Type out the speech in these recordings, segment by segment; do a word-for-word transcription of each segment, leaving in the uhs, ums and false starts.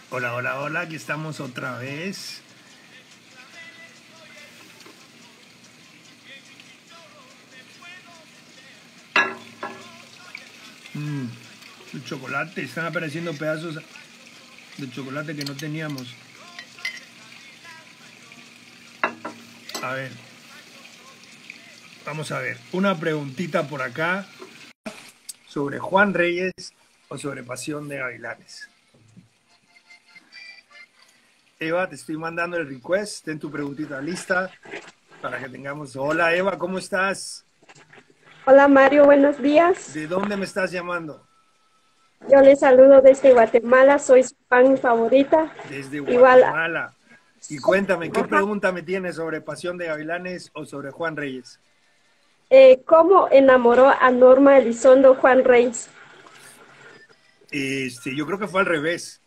Hola, hola, hola, aquí estamos otra vez. Mm, el chocolate, están apareciendo pedazos de chocolate que no teníamos. A ver, vamos a ver, una preguntita por acá sobre Juan Reyes o sobre Pasión de Gavilanes. Eva, te estoy mandando el request, ten tu preguntita lista para que tengamos... Hola Eva, ¿cómo estás? Hola Mario, buenos días. ¿De dónde me estás llamando? Yo les saludo desde Guatemala, soy su fan favorita. Desde Igual, Guatemala. Y cuéntame, ¿qué ajá, pregunta me tienes sobre Pasión de Gavilanes o sobre Juan Reyes? eh, ¿cómo enamoró a Norma Elizondo Juan Reyes? Este, yo creo que fue al revés.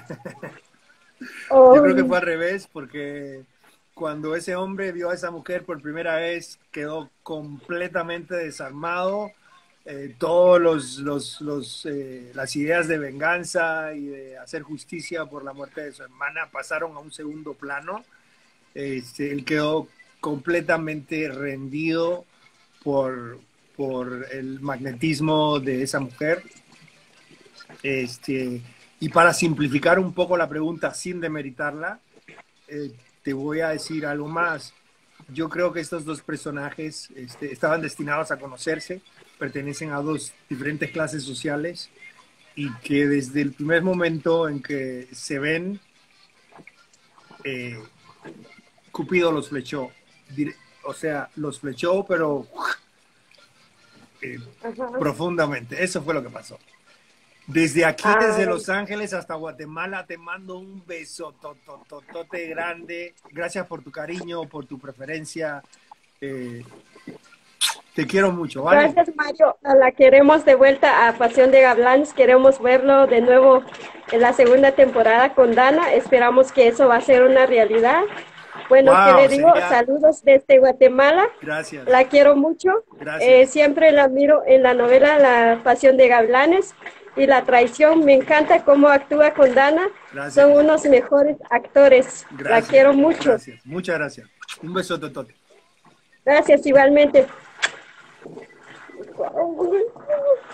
Yo creo que Oh, fue al revés porque cuando ese hombre vio a esa mujer por primera vez quedó completamente desarmado. Eh, todos los, los, los eh, las ideas de venganza y de hacer justicia por la muerte de su hermana pasaron a un segundo plano. Este, él quedó completamente rendido por, por el magnetismo de esa mujer. Este, y para simplificar un poco la pregunta sin demeritarla, eh, te voy a decir algo más. Yo creo que estos dos personajes este, estaban destinados a conocerse, pertenecen a dos diferentes clases sociales y que desde el primer momento en que se ven, eh, Cupido los flechó. O sea, los flechó, pero eh, ajá. profundamente. Eso fue lo que pasó. Desde aquí, Ah, desde Los Ángeles hasta Guatemala, te mando un beso totototote grande. Gracias por tu cariño, por tu preferencia. Eh, te quiero mucho, ¿vale? gracias Mario, la queremos de vuelta a Pasión de Gavilanes, queremos verlo de nuevo en la segunda temporada con Dana, esperamos que eso va a ser una realidad. Bueno, ¿qué Wow, le digo? sería. Saludos desde Guatemala. Gracias, La quiero mucho. Eh, gracias, siempre la miro en la novela La Pasión de Gavilanes y La Traición. Me encanta cómo actúa con Dana. Son gracias, unos mejores actores. La gracias, quiero mucho. gracias. Muchas gracias. Un beso totote. Gracias igualmente.